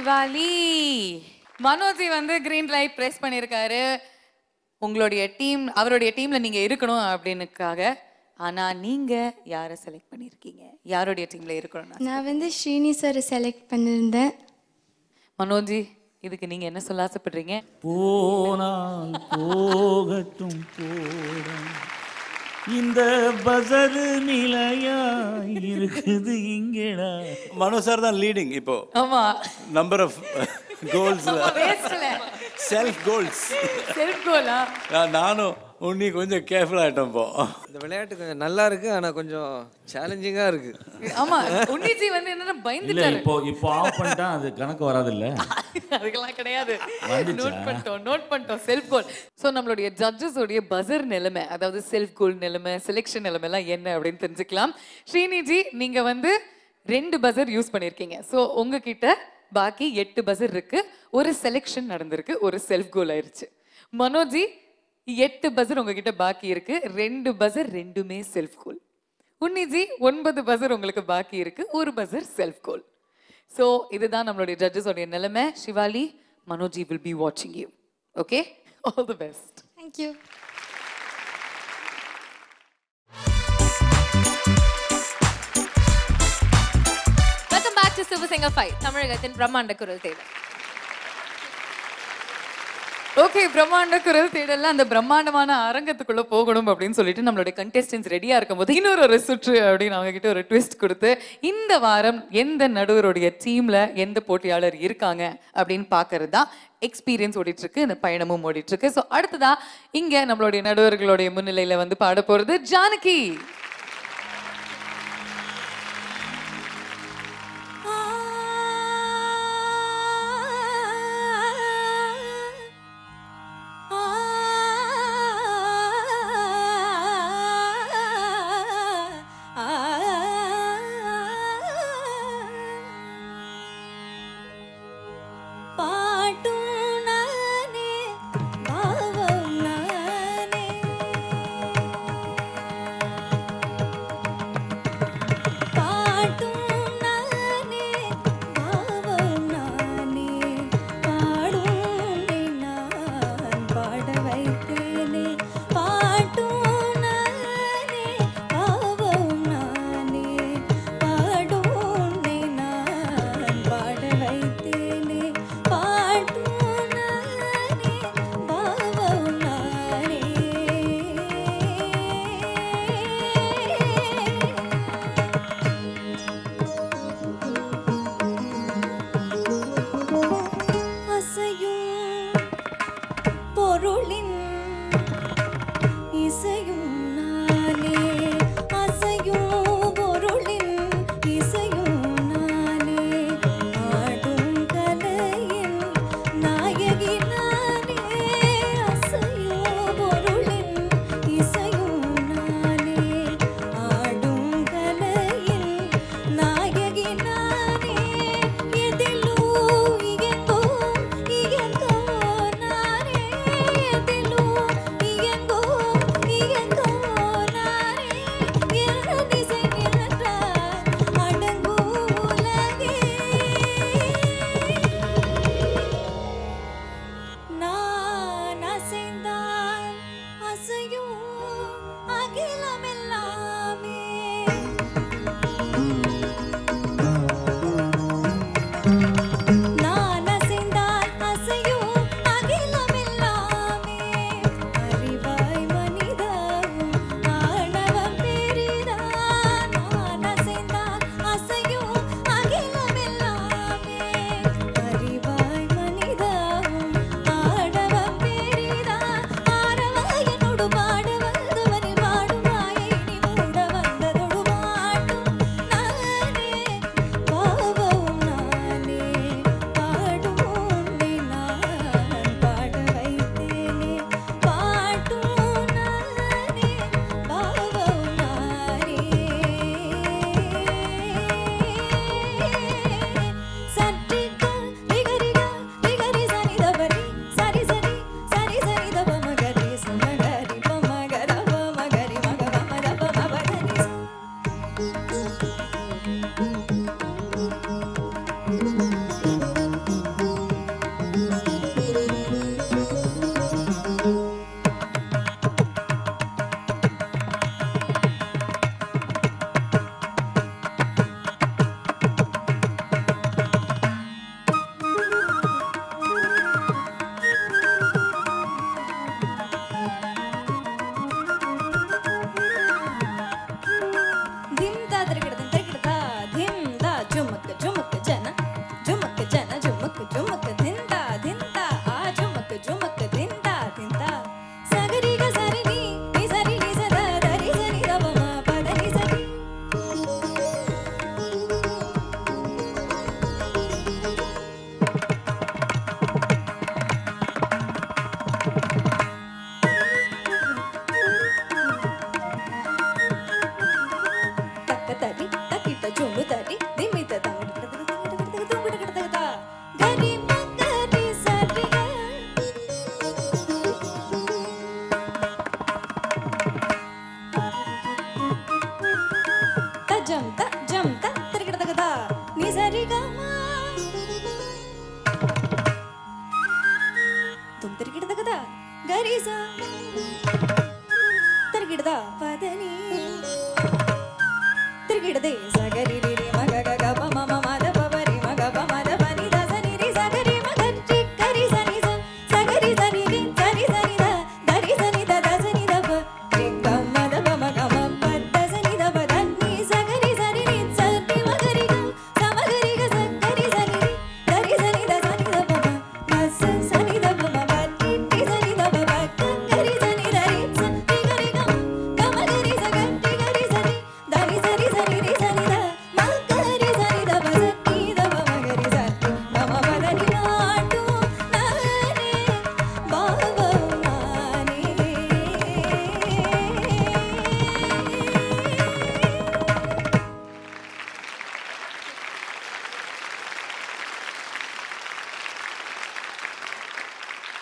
சிவாலி. மனோஜி வந்து கிரீன் லைட் பிரஸ் பண்ணியிருக்காரு உங்களுடைய டீம், அவருடைய டீம்ல நீங்க இருக்கணும் அப்படின்னுக்காக. ஆனா நீங்க யாரை செலக்ட் பண்ணிருக்கீங்க? யாருடைய டீம்ல இருக்கணும்? நான் வந்து ஸ்ரீனி சார் செலக்ட் பண்ணியிருந்தேன். மனோஜி, இதுக்கு நீங்க என்ன சொல்ல ஆசைப்படுறீங்க? போனால் போகட்டும் போடும், இந்த பஜர் நிலையா இருக்குது இங்கடா. மனோ சார் தான் லீடிங் இப்போ. ஆமா, number of goals, self goals. Self கோலா? நானும் உன்னி கொஞ்சம் கேர்ஃபுல் ஆகிட்டோம் இப்போ. இந்த விளையாட்டு கொஞ்சம் நல்லா இருக்கு, ஆனால் கொஞ்சம் சேலஞ்சிங்காக இருக்கு. ஆமா, உன்னிஜி வந்து என்னன்னா இல்ல பயந்துட்டாரு. இப்போ ஆஃப் பண்ணிட்டா அது கணக்கு வராது இல்ல. அதுக்கெல்லாம் கிடையாது. நோட் பண்ணிட்டோம் செல்ஃப் கோல். ஸோ நம்மளுடைய ஜட்ஜஸ் உடைய பஸர் நிலைமை, அதாவது செல்ஃப் கோல் நிலைமை, செலெக்ஷன் நிலைமை எல்லாம் என்ன அப்படின்னு தெரிஞ்சுக்கலாம். ஸ்ரீனிஜி, நீங்க வந்து 2 பஸர் யூஸ் பண்ணிருக்கீங்க. ஸோ உங்ககிட்ட பாக்கி 8 பஸர் இருக்கு. ஒரு செலெக்ஷன் நடந்திருக்கு, ஒரு செல்ஃப் கோல் ஆயிருச்சு. மனோஜி, 8 பஸர் உங்ககிட்ட பாக்கி இருக்கு, 2 பஸர் 2மே செல்ஃப் கோல். உன்னிஜி, 9 பஸர் உங்களுக்கு பாக்கி இருக்கு, ஒரு பஸர் செல்ஃப் கோல். ஸோ இதுதான் நம்மளுடைய ஜட்ஜஸ் உடைய நிலைமை. சிவாலி, மனோஜி will be watching you. Okay? All the best. Thank you. Welcome back to Super Singer 5, தமிழகத்தின் பிரம்மாண்ட குரல் தேடல். ஓகே, பிரம்மாண்ட குரல் தேடல அந்த பிரம்மாண்டமான அரங்கத்துக்குள்ள போகணும் அப்படின்னு சொல்லிட்டு நம்மளுடைய கண்டெஸ்டன்ஸ் ரெடியா இருக்கும்போது இன்னொரு சுற்று அப்படின்னு அவங்க கிட்ட ஒரு ட்விஸ்ட் கொடுத்து, இந்த வாரம் எந்த நடுவருடைய டீம்ல எந்த போட்டியாளர் இருக்காங்க அப்படின்னு பாக்குறது தான் எக்ஸ்பீரியன்ஸ் ஓடிட்டு இருக்கு, இந்த பயணமும் ஓடிட்டு இருக்கு. ஸோ அடுத்ததா இங்க நம்மளுடைய நடுவர்களுடைய முன்னிலையில வந்து பாட போறது ஜானகி.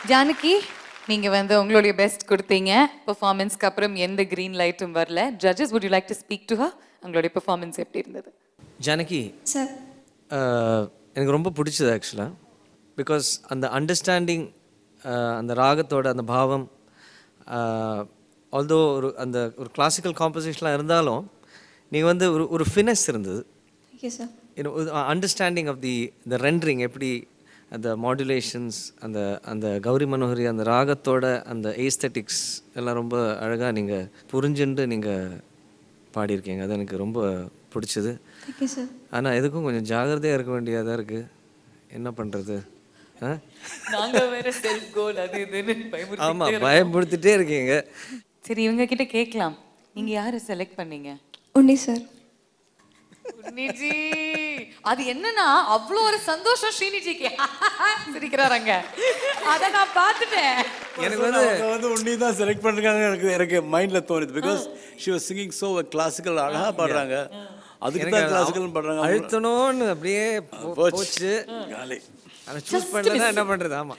ஜானகி நீங்க வந்து உங்களுடைய பெஸ்ட் கொடுத்தீங்க. பெர்ஃபார்மன்ஸ்க்கு அப்புறம் எந்த கிரீன் லைட்டும் வரல. Judges would you like to speak to her? உங்களுடைய பெர்ஃபார்மன்ஸ் எப்படி இருந்தது? ஜானகி சார் எனக்கு ரொம்ப பிடிச்சது ஆக்சுவலாக. பிகாஸ் அந்த அண்டர்ஸ்டாண்டிங், அந்த ராகத்தோட அந்த பாவம், ஆல்தோ அந்த ஒரு கிளாசிக்கல் காம்போசிஷன்லாம் இருந்தாலும் நீங்கள் வந்து ஒரு ஃபினஸ் இருந்தது. Okay sir. Understanding of the rendering, எப்படி அந்த மாடுலேஷன்ஸ், அந்த கௌரி மனோகரி அந்த ராகத்தோட அந்த ஏஸ்தட்டிக்ஸ் எல்லாம் ரொம்ப அழகாக நீங்கள் புரிஞ்சுட்டு நீங்கள் பாடியிருக்கீங்க. அது எனக்கு ரொம்ப பிடிச்சது. Okay sir. ஆனால் எதுக்கும் கொஞ்சம் ஜாகிரதையாக இருக்க வேண்டியதாக இருக்குது. என்ன பண்ணுறது? நாங்க வேற செல்ஃப் கோல் அது இதுன்னு பயமுறுத்திட்டே ஆமாம், பயப்படுத்திட்டே இருக்கீங்க. சரி, இவங்க கிட்ட கேட்கலாம். நீங்க யாரை செலக்ட் பண்ணீங்க? உன்னி சார். உன்னிஜி, அது என்னன்னா அவ்வளோ ஒரு சந்தோஷம் ஸ்ரீனிஜிக்கு. சிரிக்கிறாங்க, அதை நான் பார்த்துட்டேன். எனக்கு வந்து உன்னி தான் செலக்ட் பண்ணிருக்காங்க எனக்கு மைண்டில் தோணுது. Because she was singing so classical, அழகாக பாடுறாங்க. அதுக்கு தான் கிளாசிக்கல் பாடுறாங்க. அழுத்தணும்னு அப்படியே போச்சு. அதை சூஸ் பண்ணதான் என்ன பண்ணுறது? ஆமாம்.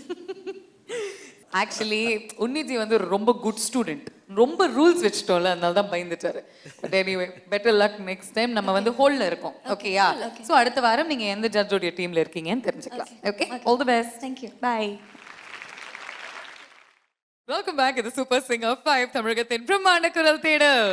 ஆக்சுவலி உன்னிஜி வந்து ரொம்ப குட் ஸ்டூடெண்ட். ரொம்ப ரூல்ஸ் வச்சுட்டோம்ல, அதனால தான் பயந்துட்டாரு. But anyway better luck next time. நம்ம வந்து ஹோல்ல இருக்கோம். ஓகேயா? ஸோ அடுத்த வாரம் நீங்க எந்த ஜட்ஜோடைய டீம்ல இருக்கீங்கன்னு தெரிஞ்சுக்கலாம். Okay, all the best. Thank you. Bye. Welcome back. இது சூப்பர் சிங்கர் 5 தமிழகத்தின் பிரம்மாண்ட குரல் தேடல்.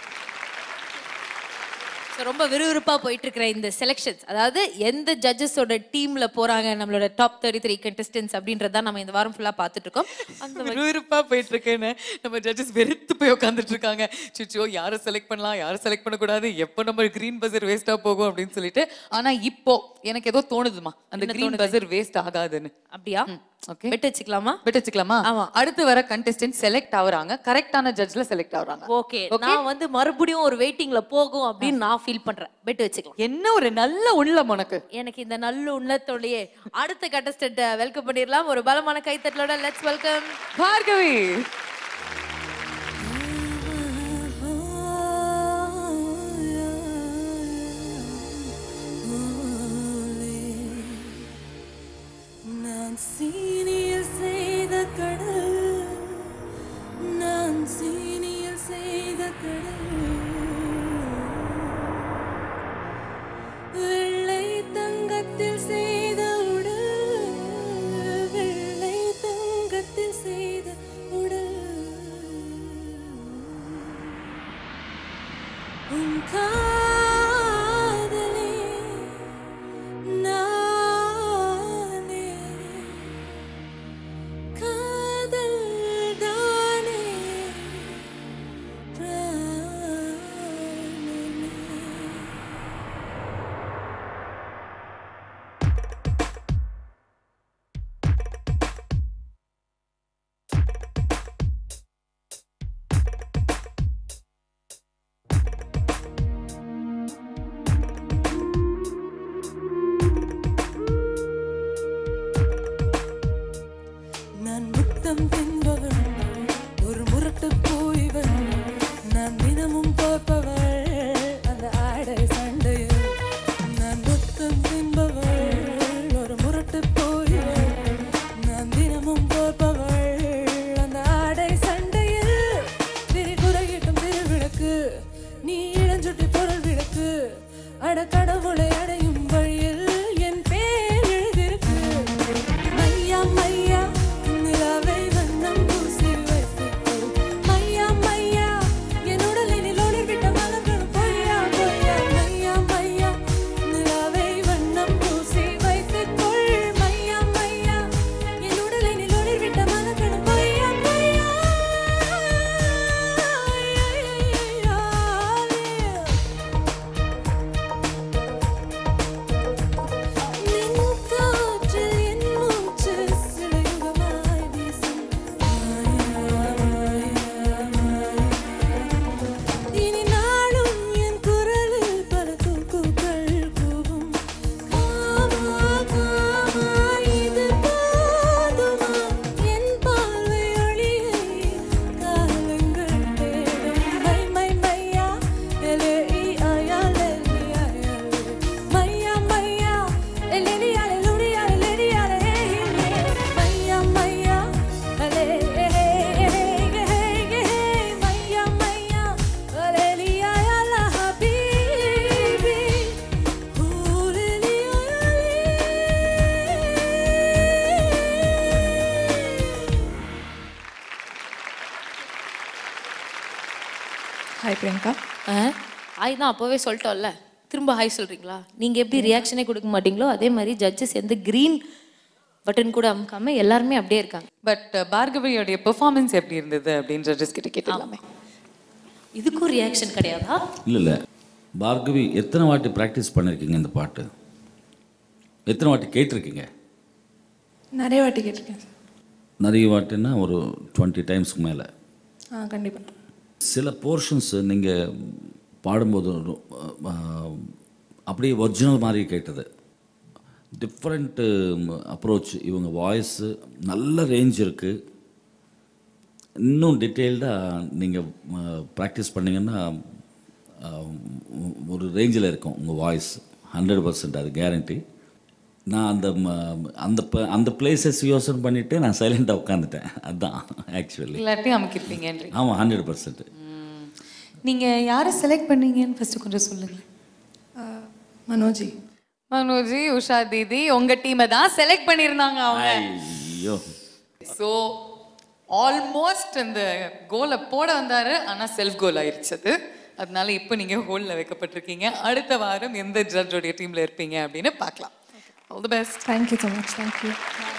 ரொம்ப விறுவிறுப்பா போயிட்டு இருக்கிற இந்த செலெக்ஷன்ஸ், அதாவது எந்த ஜட்ஜஸோட டீம்ல போறாங்க நம்மளோட டாப் 33 கண்டெஸ்டன்ட்ஸ் அப்படின்றத நம்ம இந்த வாரம் ஃபுல்லா பார்த்துட்டு இருக்கோம். அந்த விறுவிறுப்பா போயிட்டு இருக்கேன்னு நம்ம ஜட்ஜஸ் வெறுத்து போய் உட்காந்துட்டு இருக்காங்க. சிச்சோ, யாரை செலக்ட் பண்ணலாம், யாரை செலக்ட் பண்ணக்கூடாது, எப்போ நம்ம கிரீன் பஸர் வேஸ்டா போகும் அப்படின்னு சொல்லிட்டு. ஆனா இப்போ எனக்கு ஏதோ தோணுதுமா, அந்த கிரீன் பஸர் வேஸ்ட் ஆகாதுன்னு. அப்படியா? ஓகே, பெட் வச்சுக்கலாமா? பெட் வச்சுக்கலாமா? ஆமா. அடுத்து வர கண்டெஸ்டன்ட் செலக்ட் ஆகுறாங்க, கரெக்டான ஜட்ஜ்ல செலக்ட் ஆகுறாங்க. ஓகே, நான் வந்து மறுபடியும் ஒரு வெயிட்டிங்ல போகும் அப்படின்னு நான் ஃபீல் பண்றேன். பெட் வச்சுக்கலாம். என்ன ஒரு நல்ல உள்ளம் உனக்கு. எனக்கு இந்த நல்ல உள்ளத்தோடயே அடுத்த கண்டெஸ்டன்ட் வெல்கம் பண்ணிடலாம். ஒரு பலமான கைத்தட்டலோட லெட்ஸ் வெல்கம் பார்கவி. சீனியர் செய்த கடல், நான் சீனியர் செய்த கடல், வெள்ளை தங்கத்தில் செய்த உடல், வெள்ளை தங்கத்தில் செய்த உடல், உன் காதலே நானே, காதல் தானே பிராணனே. நான் முத்தம் தின்பவள், ஒரு முரட்டு போய்வள், நான் தினமும் பார்ப்பவள் அந்த ஆடை சண்டையில். நான் முத்தம் தின்பவள், ஒரு முரட்டு போய்வள், நான் தினமும் பார்ப்பவள் அந்த ஆடை சண்டையில். திரிபுரையிட்டும் திருவிளக்கு, நீ இளஞ்சுட்டி பொருள் விளக்கு, அட கடவுளை அடையும் வழியில் என் பேர் எழுதிருக்கு. மையா மையா நிலாவை வண்ணம் பூசி வைத்துக்கொள், மையா மையா என் உடலினில் ஒளிர்விட்ட மலர்களும் பொய்யா பொய்யா. மையா மையா நிலாவை வண்ணம் பூசி வைத்துக்கொள், மையா மையா என் உடலினில் ஒளிர்விட்ட மலர்களும் பொய்யா பொய்யா. ஹாய் பிரியங்கா. ஹாய் தான் அப்போவே சொல்லிட்டோம்ல, திரும்ப ஹாய் சொல்கிறீங்களா? நீங்கள் எப்படி ரியாக்ஷனே கொடுக்க மாட்டீங்களோ அதே மாதிரி ஜட்ஜஸ் எந்த க்ரீன் பட்டன் கூட அமுக்காம எல்லாருமே அப்படியே இருக்காங்க. பட் பார்கவியோடைய பெர்ஃபார்மன்ஸ் எப்படி இருந்தது அப்படின்னு ஜட்ஜஸ் கிட்ட கேட்டலாமே. இதுக்கும் ரியாக்ஷன் கிடையாதா? இல்லை பார்கவி எத்தனை வாட்டி ப்ராக்டிஸ் பண்ணியிருக்கீங்க இந்த பாட்டு? எத்தனை வாட்டி கேட்டிருக்கீங்க? நிறைய வாட்டி கேட்டிருக்கேன் சார். நிறைய வாட்டின்னா ஒரு 20 டைம்ஸ்க்கு மேலே. கண்டிப்பாக. சில போர்ஷன்ஸ் நீங்கள் பாடும்போது அப்படியே ஒரிஜினல் மாதிரி கேட்டது. Different approach. இவங்க வாய்ஸு நல்ல ரேஞ்ச் இருக்குது. இன்னும் டீட்டெயில்டாக நீங்கள் ப்ராக்டிஸ் பண்ணிங்கன்னா ஒரு ரேஞ்சில் இருக்கும் உங்கள் வாய்ஸ். 100% அது கேரண்டி. நான் அந்த பிளேசஸ் யோசனை பண்ணிவிட்டு நான் சைலண்டாக உட்காந்துட்டேன். அதுதான் ஆக்சுவலி. எல்லாத்தையும் அமுக்கிருப்பீங்கன்றீங்க. ஆமாம் 100%. நீங்கள் யாரை செலக்ட் பண்ணீங்கன்னு ஃபஸ்ட்டு கொஞ்சம் சொல்லுங்களேன். மனோஜி. மனோஜி, உஷா தீதி உங்கள் டீமை தான் செலக்ட் பண்ணியிருந்தாங்க அவங்க. ஐயோ. ஸோ ஆல்மோஸ்ட் அந்த கோலை போட வந்தார், ஆனால் செல்ஃப் கோல் ஆயிடுச்சு அது. அதனால இப்போ நீங்கள் ஹோலில் வைக்கப்பட்டிருக்கீங்க. அடுத்த வாரம் எந்த ஜட்ஜோடைய டீமில் இருப்பீங்க அப்படின்னு பார்க்கலாம். All the best. Thank you so much. Thank you.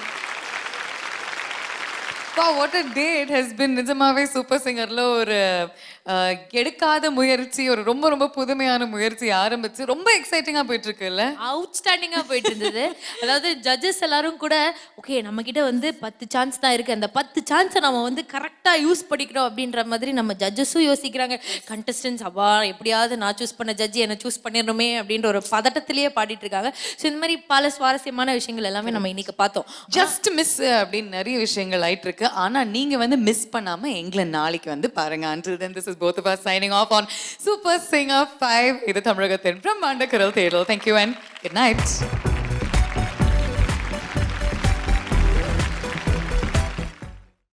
Wow, what a day it has been. நிஜமாவே சூப்பர் சிங்கரில் ஒரு எடுக்காத முயற்சி, ஒரு ரொம்ப ரொம்ப புதுமையான முயற்சி ஆரம்பிச்சு ரொம்ப எக்ஸைட்டிங்காக போயிட்டு இருக்குல்ல. அவுட்ஸ்டாண்டிங்காக போயிட்டு இருந்தது. அதாவது ஜட்ஜஸ் எல்லாரும் கூட ஓகே நம்ம கிட்ட வந்து 10 சான்ஸ் தான் இருக்கு, அந்த 10 சான்ஸை நம்ம வந்து கரெக்டாக யூஸ் பண்ணிக்கிறோம் அப்படின்ற மாதிரி நம்ம ஜட்ஜஸும் யோசிக்கிறாங்க. கண்டஸ்டன்ஸ் அப்பா எப்படியாவது நான் சூஸ் பண்ண ஜட்ஜி என்னை சூஸ் பண்ணிடணுமே அப்படின்ற ஒரு பதட்டத்திலேயே பாடிட்டு இருக்காங்க. ஸோ இந்த மாதிரி பல சுவாரஸ்யமான விஷயங்கள் எல்லாமே நம்ம இன்னைக்கு பார்த்தோம். ஜஸ்ட் மிஸ் அப்படின்னு நிறைய விஷயங்கள் ஆயிட்டு இருக்கு. ஆனால் நீங்கள் வந்து மிஸ் பண்ணாமல் எங்களை நாளைக்கு வந்து பாருங்க. Until then, this is both of us signing off on Super Singer 5. இது தமிழகத்தின் பிரம்மாண்ட குரல் தேடல். Thank you and good night.